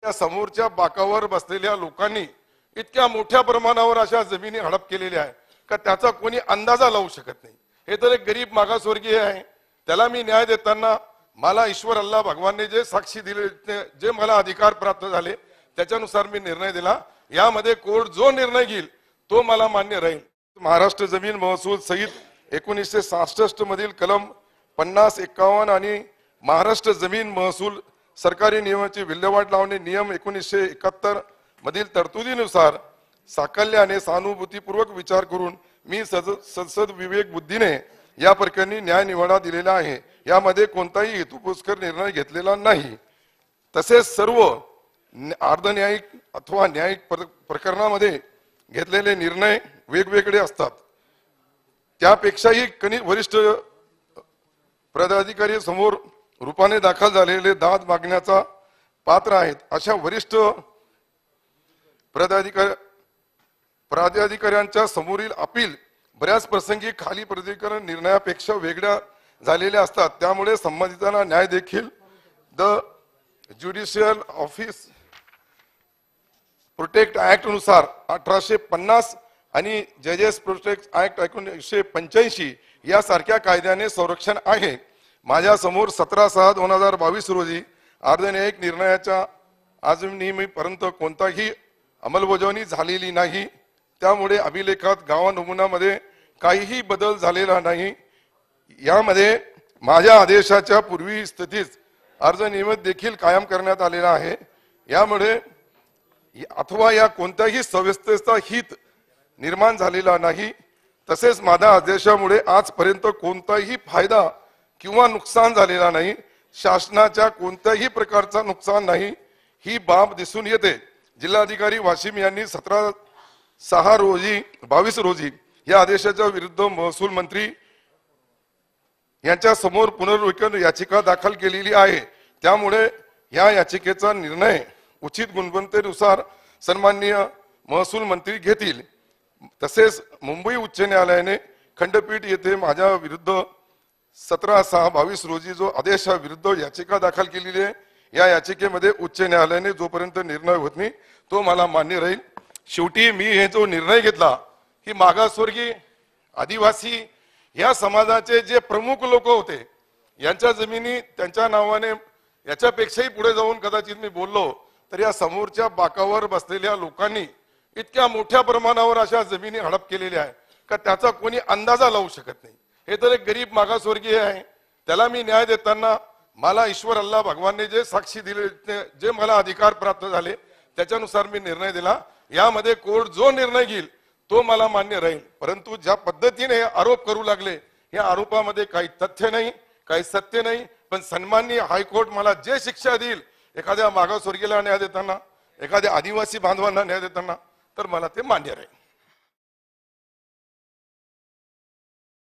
त्या समोरच्या बाकावर बसलेल्या लोकांनी इतक्या मोठ्या प्रमाणावर अशा जमिनी हडप केलेल्या आहे का त्याचा कोणी अंदाजा लावू शकत नाही। हे तर एक गरीब मागासवर्गीय आहे, त्याला मी न्याय देताना मला ईश्वर अल्लाह भगवानने जे साक्षी दिले, जे मला अधिकार प्राप्त झाले त्याच्यानुसार मी निर्णय दिला। यामध्ये कोर्ट जो निर्णय घेईल तो मला मान्य राहील। महाराष्ट्र जमीन महसूल सहित 1966 मधील कलम 50, 51 आणि महाराष्ट्र जमीन महसूल सरकारी नियमाची विल्हेवाट लावणे नियम 1971 मधील तरतुदीनुसार साकल्याने सहानुभूतीपूर्वक विचार करून मी संसद विवेक बुद्धीने या प्रकरणी न्याय निवाडा दिलेला आहे। यामध्ये कोणताही हेतुपुरस्सर निर्णय घेतलेला नाही। तसेच सर्व अर्धन्यायिक अथवा न्यायिक प्रकरणामध्ये घेतलेले निर्णय वेगवेगळे असतात। त्यापेक्षाही वरिष्ठ पदाधिकारी समोर रूपाने दाखल झालेले दाद मागण्याचा पात्र आहेत। अशा वरिष्ठ प्राधिकाऱ्यांच्या समोरील अपील बऱ्याच प्रसंगी खाली प्राधिकरण निर्णयापेक्षा वेगळ्या झालेल्या असतात। त्यामुळे संबंधितांना न्याय देखील the judicial office protect act नुसार 1850 आणि जजेस प्रोटेक्ट ऍक्ट 1985 यासारख्या कायद्याने संरक्षण आहे। माझ्या समोर 17/6/2022 रोजी अर्धन्यायिक निर्णयाच्या आजपर्यंत कोणताही अंमलबजावणी झालेली नाही। त्यामुळे अभिलेखात गावा नमुन्यामध्ये काहीही बदल झालेला नाही। यामध्ये माझ्या आदेशाच्या पूर्वी स्थितीत अर्ज नियमित देखील कायम करण्यात आलेला आहे। यामुळे अथवा या कोणत्याही सव्यवस्थेचा हित निर्माण झालेला नाही। तसेच माझ्या आदेशामुळे आजपर्यंत कोणताही फायदा किंवा नुकसान झालेला नाही। शासनाच्या कोणत्याही प्रकारचा नुकसान नाही ही बाब दिसून येते। जिल्हाधिकारी वाशिम यांनी 17/6/22 रोजी या आदेशाच्या विरुद्ध महसूल मंत्री यांच्या समोर पुनर्विचार याचिका दाखल केलेली आहे। त्यामुळे या याचिकेचा निर्णय उचित गुणवत्तेनुसार सन्माननीय महसूल मंत्री घेतील। तसेच मुंबई उच्च न्यायालयाने खंडपीठ येथे माझ्या विरुद्ध 17/6/22 रोजी जो आदेशाविरुद्ध याचिका दाखल केलेली आहे, या याचिकेमध्ये उच्च न्यायालयाने जोपर्यंत निर्णय होत नाही तो मला मान्य राहील। शेवटी मी हे जो निर्णय घेतला की मागासवर्गीय आदिवासी या समाजाचे जे प्रमुख लोक होते यांच्या जमिनी त्यांच्या नावाने याच्यापेक्षाही पुढे जाऊन कदाचित मी बोललो तर या समोरच्या बाकावर बसलेल्या लोकांनी इतक्या मोठ्या प्रमाणावर अशा जमिनी हडप केलेल्या आहे का त्याचा कोणी अंदाजा लावू शकत नाही। हे तर एक गरीब मागासवर्गीय आहे, त्याला मी न्याय देताना मला ईश्वर अल्लाह भगवानने जे साक्षी दिले, जे मला अधिकार प्राप्त झाले त्याच्यानुसार मी निर्णय दिला। यामध्ये कोर्ट जो निर्णय घेईल तो मला मान्य राहील। परंतु ज्या पद्धतीने आरोप करू लागले या आरोपामध्ये काही तथ्य नाही, काही सत्य नाही। पण सन्माननीय हायकोर्ट मला जे शिक्षा देईल एखाद्या मागासवर्गीयाला न्याय देताना, एखाद्या आदिवासी बांधवांना न्याय देताना, तर मला ते मान्य राहील।